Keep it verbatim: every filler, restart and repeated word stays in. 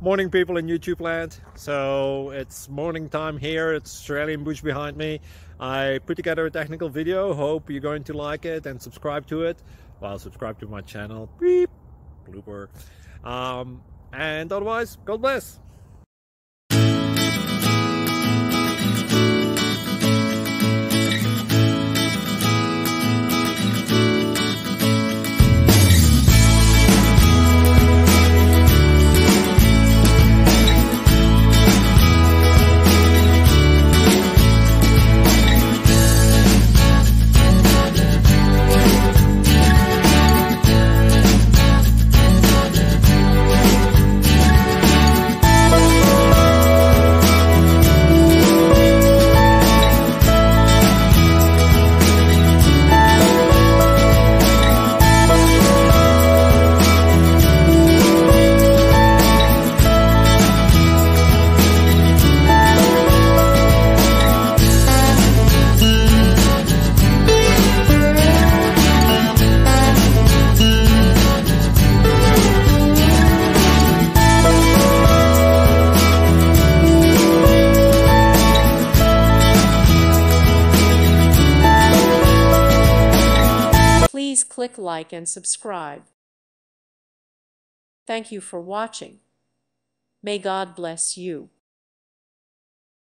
Morning, people in YouTube land. So it's morning time here. It's Australian bush behind me. I put together a technical video. Hope you're going to like it and subscribe to it. Well, subscribe to my channel. Beep. Blooper. Um, and otherwise, God bless. Please click like and subscribe. Thank you for watching. May God bless you.